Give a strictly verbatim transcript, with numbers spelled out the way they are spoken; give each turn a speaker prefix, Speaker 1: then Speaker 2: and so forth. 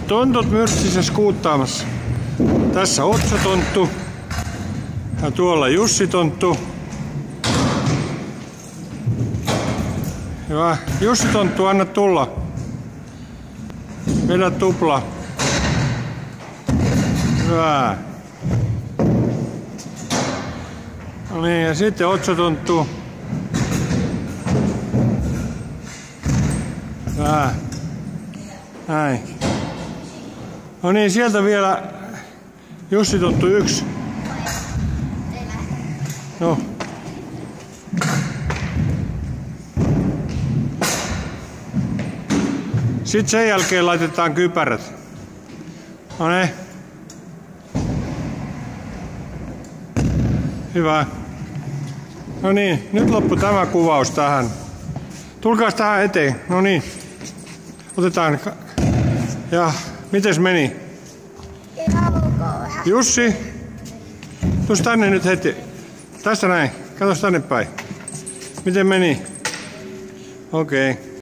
Speaker 1: Tontut Myrtsissä skuuttaamassa. Tässä Otso-tonttu. Ja tuolla Jussi-tonttu. Hyvä. Jussi-tonttu, anna tulla. Vedä tupla. Hyvä. No niin, ja sitten Otso-tonttu. Hyvä. Näin. No niin, sieltä vielä Jussi-tonttu yksi. No. Sitten sen jälkeen laitetaan kypärät. No niin. Hyvä. No niin, nyt loppu tämä kuvaus tähän. Tulkaas tähän eteen. No niin. Otetaan. Ja mites meni? Jussi. Tuus tänne nyt heti. Tästä näin. Katos tänne päin. Miten meni? Okei. Okay.